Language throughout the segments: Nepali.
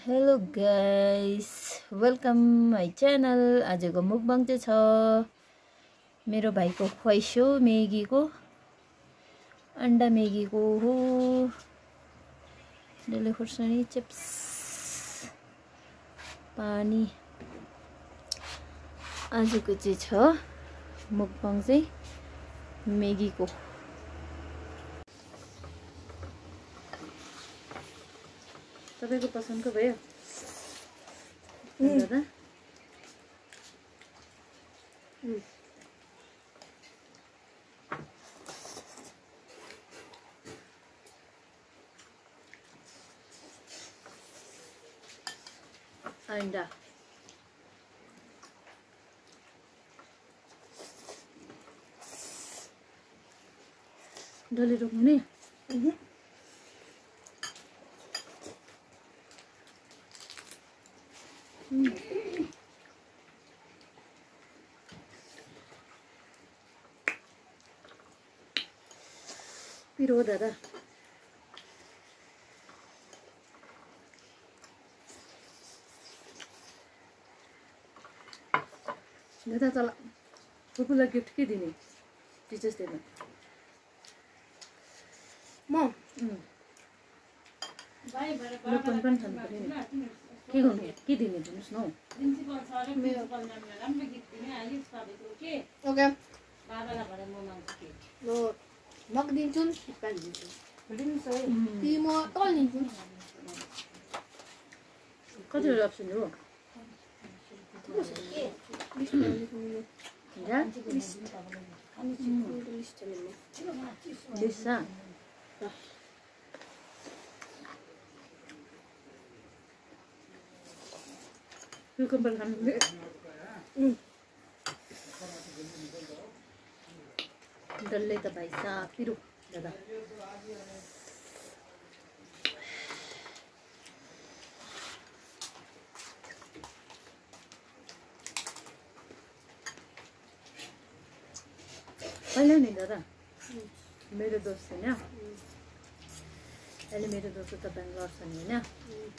Hello guys, welcome my channel. आजको मुकबाङ चाहिँ छ मेरो भाइको ख्वाइस हो, मेगीको अन्डा मेगीको हो। डल्ले खुर्सानी, चिप्स, पानी। आजको चाहिँ छ मुकबाङ चाहिँ मेगीको। तपाईको पसन्दको भयो दादा? अंडा डल्ले रोक्ने पिरो हो दादा। दादा तल फुपूलाई गिफ्ट के दिने? टिचर्स डेमा म लोकन पनि खानु पर्यो नि। के गर्नु? के दिने दिनुहोस् न। ओके मग दिन्छु नि, म तल दिन्छु। कतिवटा अप्सन हो? डल्ले त भाइ साहब पिरो दादा। पहिला नि दादा मेरो दोस्त छैन, अहिले मेरो दोस्त त बेङ्गलोर छ नि होइन।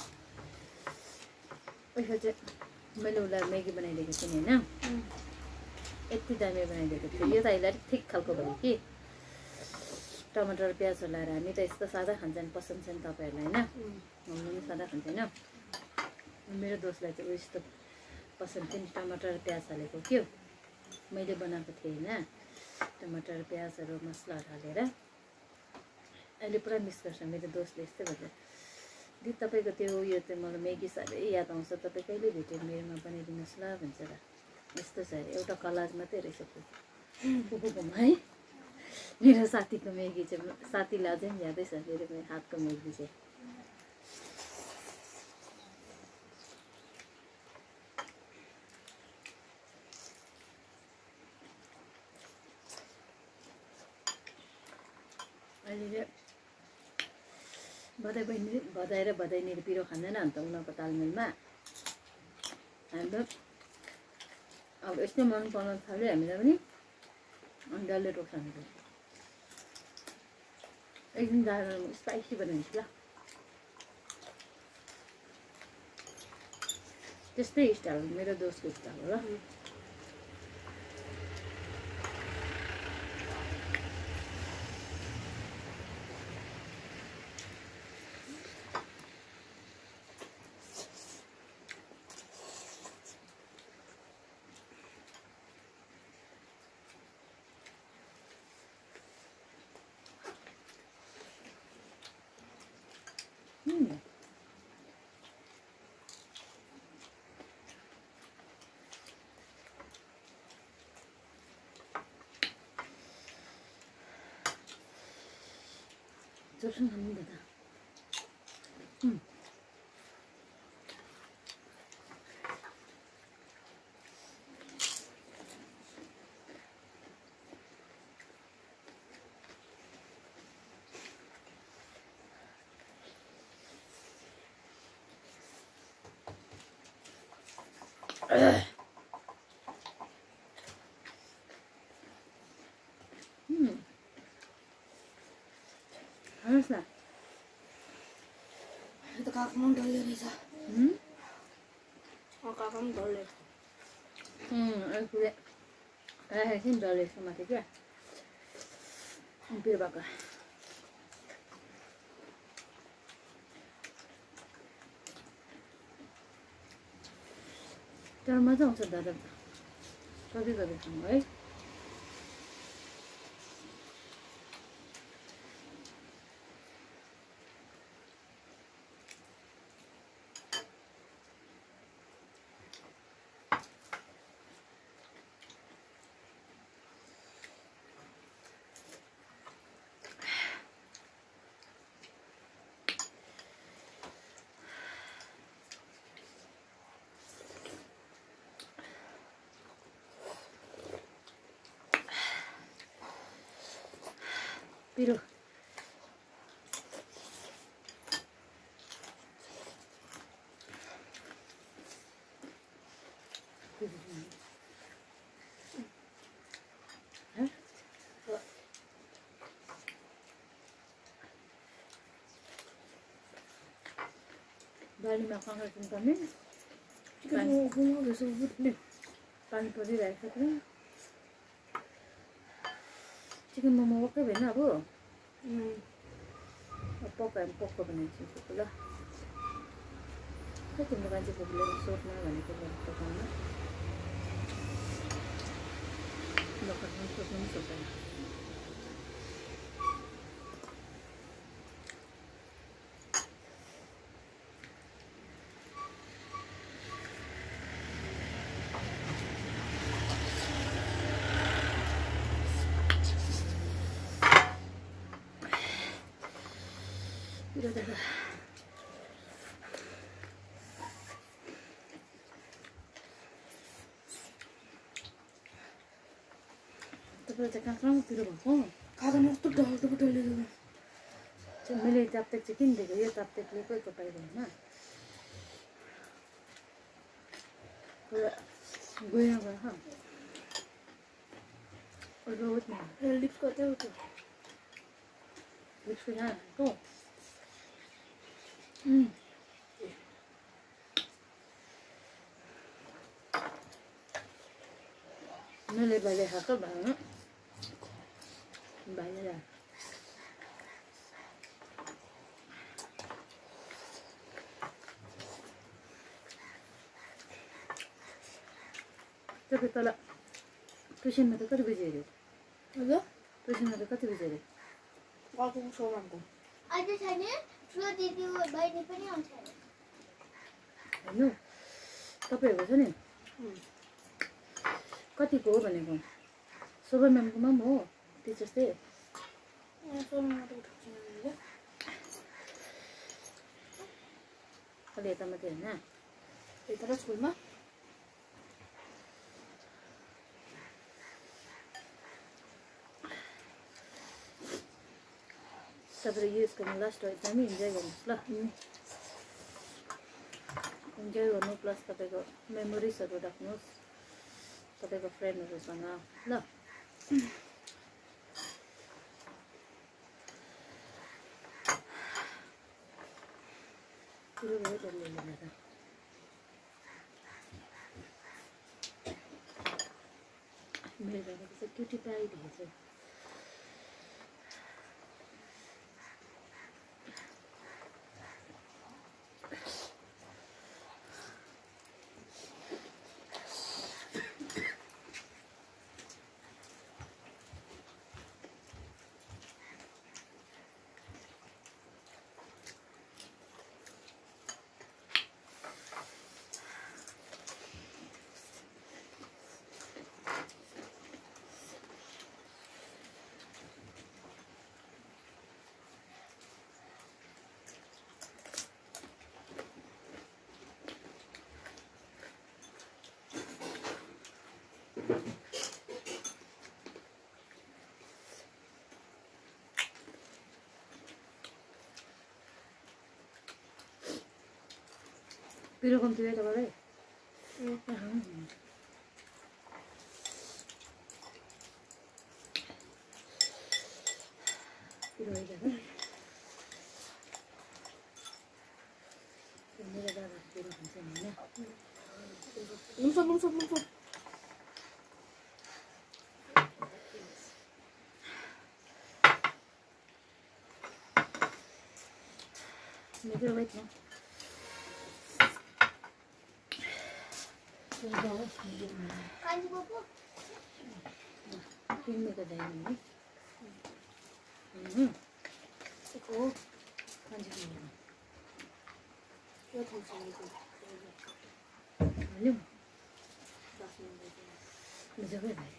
पैसा चाहिँ मैले उसलाई म्यागी बनाइदिएको थिएँ नि होइन। यति दामी बनाइदिएको थियो। यो त अहिले अलिक ठिक खालको भयो कि टमाटर प्याजहरू लाएर। हामी त यस्तो सादा खान्छ नि, पसन्द छ नि तपाईँहरूलाई होइन। हामी पनि सादा खान्छ होइन। मेरो दोस्तलाई चाहिँ यस्तो पसन्द थियो नि, टमाटर प्याज हालेको के हो मैले बनाएको थिएँ होइन। टमाटर प्याजहरू मसलाहरू हालेर अहिले पुरा मिस गर्छ मेरो दोस्तले। यस्तै भन्छ दिदी तपाईँको त्यो उयो चाहिँ मलाई म्यागी साह्रै याद आउँछ, तपाईँ कहिले भेट्यो मेरोमा बनाइदिनुहोस् ल भन्छ र। यस्तो छ अरे, एउटा कलाज मात्रै रहेछ फुपूकोमा है। मेरो साथीको म्यागी चाहिँ साथीलाई अझै पनि यादै छ मेरो हातको म्यागी चाहिँ। अहिले भदाइ र भदाइनीले पिरो खाँदैन अन्त उनीहरूको तालमेलमा हाम्रो अब यस्तो मन पर्न थाल्यो हामीलाई पनि। अनि डल्ले खोर्सानी एकदिन जाडो स्पाइसी बनाइदिन्छु ल। त्यस्तै स्टाइल मेरो दोस्तको स्टाइल हो ल। जोसँग खानु दादा। Itu kakak mau dulu nih, Kakak kamu boleh. Aku lihat. Ini boleh sama dia. Hampir bakal. तर मजा आउँछ दादा कभी कभी खानु है पिरो बालीमा काँक्रा किन्नुपर्ने पानी परिरहेको छ पुरा चिकन मोमो वाक्कै भएन अब पकायो पक्को बनाइदिन्छु ल खै तिम्रो मान्छे कोहीले सोध्न भनेको पकाउनु दोकानमा सोध्नु पनि सोध्दैन 이러다가 तपाईले चाहिँ काँक्रामा पिरो भएको खाँदैन कस्तो डल्दो डल्दो चाहिँ मैले ताप्तेक चाहिँ किनिदिएको यो ताप्तेकले कोही पाइदैन पुरा गयो गयो बहुत नहीं लिप्स कतै हो त लिप्सको यहाँ तो मैले बाहिर खाएको भाइ बाहिर तपाईँ तल ट्युसनमा त कति बजी हेऱ्यो हजुर ट्युसनमा त कति बजी हेऱ्यो अर्को सोमको आज छैन ठुलो दिदी बहिनी पनि आउँछ हेर्नु तपाईँहरूको छ नि कतिको हो भनेको शोभा म्यामकोमा पनि हो टिचर्स डे अलि यता मात्रै होइन यता र स्कुलमा तपाईँले यो स्कुलमा लास्ट एकदमै इन्जोय गर्नुहोस् ल इन्जोय गर्नु प्लस तपाईँको मेमोरिजहरू राख्नुहोस् तपाईँको फ्रेन्डहरूसँग ल मेरो घरमा चाहिँ क्युटी पाइदिएको छ पिरो कम्ती भयो तपाईँलाई पिरो भइजान्छ मेरो दादा पिरो 뭉쳐. Make it wait now. काली बोको किन्नुको जाने नि 이거 कान्छीको 이거 당신이고 हाल्यौँ 맛있는 거지. मजाकै भयो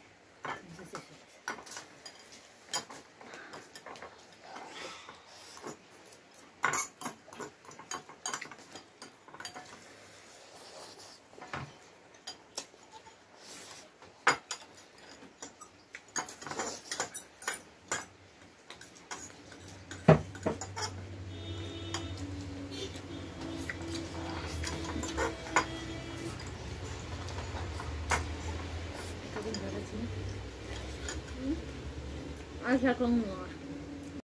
아샤 공무